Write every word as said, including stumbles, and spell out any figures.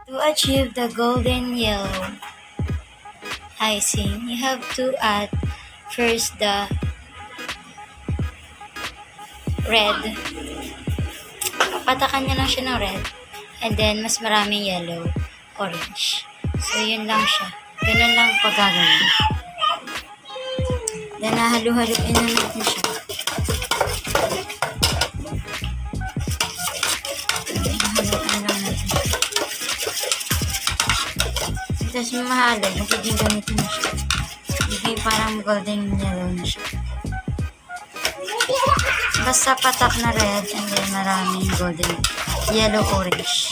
To achieve the golden yellow icing, you have to add first the red. Patakan nyo lang siya ng red. And then, mas maraming yellow, orange. So, yun lang siya. Ganun lang pagagawin. Then, nahalu-haluin na natin siya. Nahaluin lang natin. Tapos, mahalo. Magiging ganito na siya. Magiging parang golden yellow na siya. Basta patak na red and then maraming golden yellow orange.